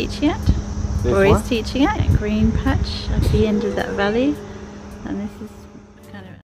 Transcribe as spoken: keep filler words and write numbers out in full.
teaching at, This or one? is teaching at, a green patch at the end of that valley. And this is